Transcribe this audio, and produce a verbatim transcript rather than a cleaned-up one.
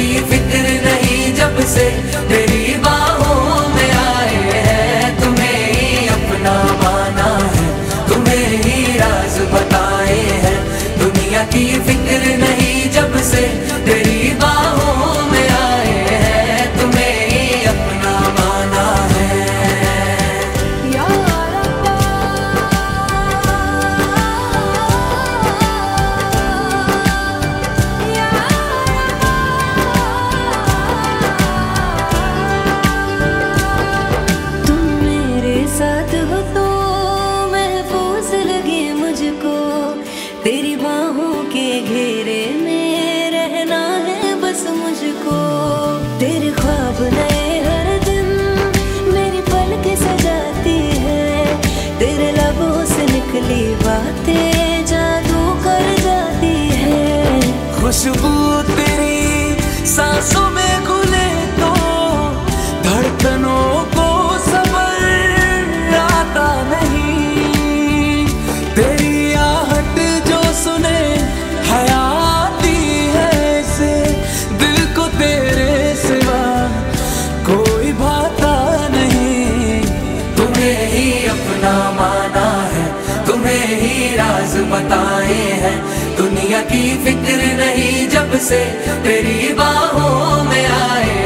की फिक्र नहीं जब से तेरी बाहों में आए हैं। तुम्हें ही अपना माना है, तुम्हें ही राज बताए हैं। दुनिया की फिक्र नहीं जब से तेरी बाहों में आए हैं। तुम्हें ही अपना माना है। या रब्बा, या रब्बा। तुम मेरे साथ हो तो महफूज लगे मुझको, तेरी बाहों के घेरे में रहना है बस मुझको। तेरे ख्वाब नए हर दिन मेरी पलकें सजाती है, तेरे लबों से निकली बातें जादू कर जाती है। खुशबू तेरी सांसों में घुले तो धड़कनों को सबर आता नहीं। तेरी आहट जो सुने हयाती है, से दिल को तेरे सिवा कोई भाता नहीं। तुम्हें ही अपना माना है, तुम्हें ही राज बताए हैं। दुनिया की फिक्र नहीं जब से तेरी बाहों में आए